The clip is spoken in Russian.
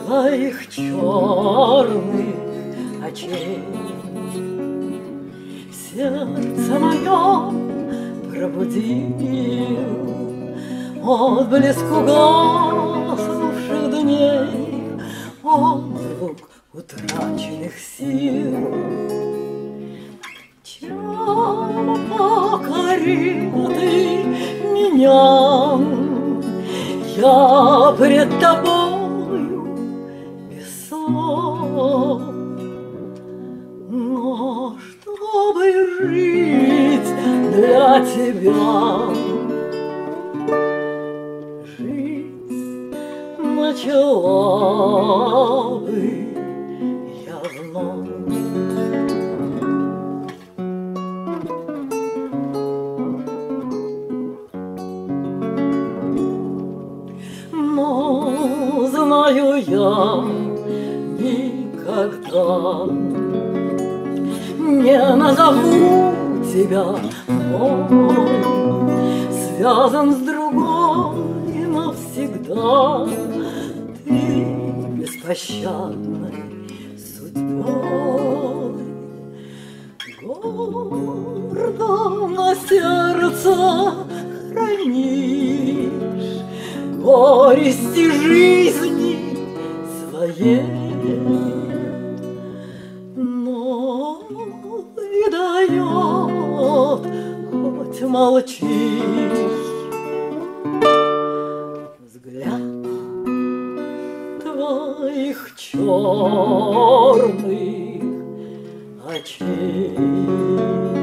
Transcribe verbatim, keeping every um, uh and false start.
твоих черных очей. Сердце мое пробудил отблеск угаснувших дней, отзвук утраченных сил. Чем покорил ты меня? Я пред тобою без слов. Но чтобы жить для тебя, жизнь начала бы я вновь. Но знаю я, никогда не назову тебя мой, связан с другой навсегда. Ты беспощадной судьбой гордо на сердце хранишь горести жизни своей, но и дает, хоть молчишь, взгляд твоих черных очей.